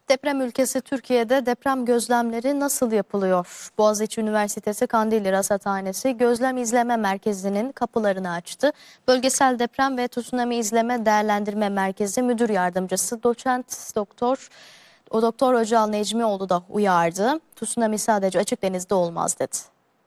Deprem ülkesi Türkiye'de deprem gözlemleri nasıl yapılıyor? Boğaziçi Üniversitesi Kandilli Rasathanesi Gözlem İzleme Merkezi'nin kapılarını açtı. Bölgesel Deprem ve Tsunami İzleme Değerlendirme Merkezi Müdür Yardımcısı Doçent Doktor Öcal Necmioğlu da uyardı. Tsunami sadece açık denizde olmaz dedi.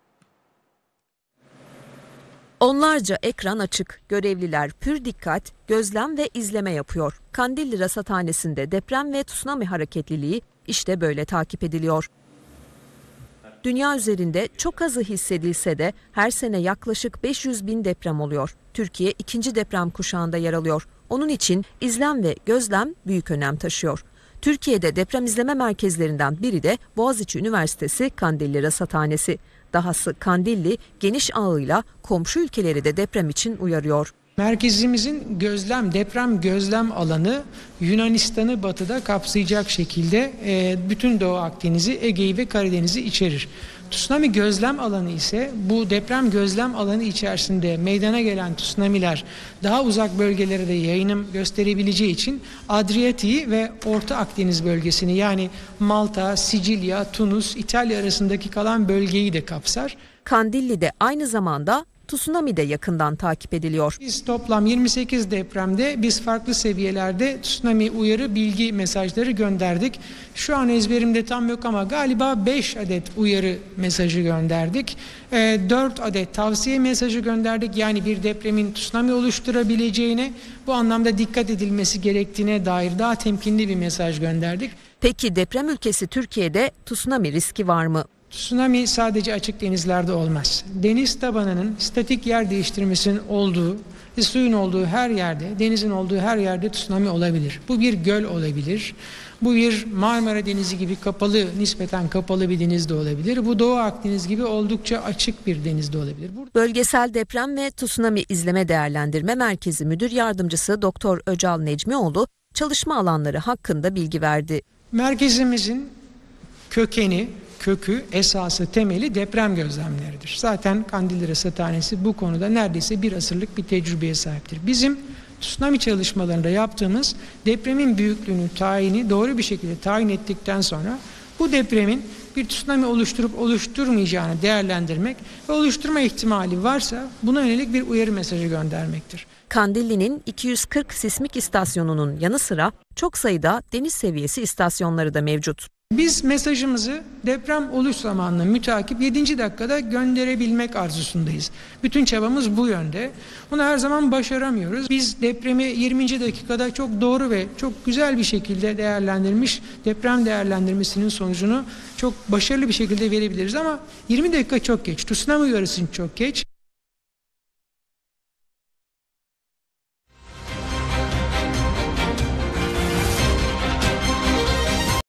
Onlarca ekran açık, görevliler pür dikkat, gözlem ve izleme yapıyor. Kandilli Rasathanesi'nde deprem ve tsunami hareketliliği işte böyle takip ediliyor. Dünya üzerinde çok azı hissedilse de her sene yaklaşık 500 bin deprem oluyor. Türkiye ikinci deprem kuşağında yer alıyor. Onun için izlem ve gözlem büyük önem taşıyor. Türkiye'de deprem izleme merkezlerinden biri de Boğaziçi Üniversitesi Kandilli Rasathanesi. Dahası Kandilli geniş ağıyla komşu ülkeleri de deprem için uyarıyor. Merkezimizin deprem gözlem alanı Yunanistan'ı batıda kapsayacak şekilde bütün Doğu Akdeniz'i, Ege'yi ve Karadeniz'i içerir. Tsunami gözlem alanı ise bu deprem gözlem alanı içerisinde meydana gelen tsunamiler daha uzak bölgelere de yayınım gösterebileceği için Adriyatik'i ve Orta Akdeniz bölgesini, yani Malta, Sicilya, Tunus, İtalya arasındaki kalan bölgeyi de kapsar. Kandilli'de aynı zamanda tsunami de yakından takip ediliyor. Biz toplam 28 depremde farklı seviyelerde tsunami uyarı bilgi mesajları gönderdik. Şu an ezberimde tam yok ama galiba 5 adet uyarı mesajı gönderdik. 4 adet tavsiye mesajı gönderdik. Yani bir depremin tsunami oluşturabileceğine, bu anlamda dikkat edilmesi gerektiğine dair daha temkinli bir mesaj gönderdik. Peki deprem ülkesi Türkiye'de tsunami riski var mı? Tsunami sadece açık denizlerde olmaz. Deniz tabanının statik yer değiştirmesinin olduğu, suyun olduğu her yerde, denizin olduğu her yerde tsunami olabilir. Bu bir göl olabilir. Bu bir Marmara Denizi gibi nispeten kapalı bir deniz de olabilir. Bu Doğu Akdeniz gibi oldukça açık bir deniz de olabilir. Bölgesel Deprem ve Tsunami İzleme Değerlendirme Merkezi Müdür Yardımcısı Doktor Öcal Necmioğlu çalışma alanları hakkında bilgi verdi. Merkezimizin kökü, esası, temeli deprem gözlemleridir. Zaten Kandilli Rasathanesi bu konuda neredeyse bir asırlık bir tecrübeye sahiptir. Bizim tsunami çalışmalarında yaptığımız depremin büyüklüğünü doğru bir şekilde tayin ettikten sonra bu depremin bir tsunami oluşturup oluşturmayacağını değerlendirmek ve oluşturma ihtimali varsa buna yönelik bir uyarı mesajı göndermektir. Kandilli'nin 240 sismik istasyonunun yanı sıra çok sayıda deniz seviyesi istasyonları da mevcut. Biz mesajımızı deprem oluş zamanına mütakip 7. dakikada gönderebilmek arzusundayız. Bütün çabamız bu yönde. Bunu her zaman başaramıyoruz. Biz depremi 20. dakikada çok doğru ve çok güzel bir şekilde değerlendirmiş, deprem değerlendirmesinin sonucunu çok başarılı bir şekilde verebiliriz. Ama 20 dakika çok geç. Tsunami uyarısı çok geç.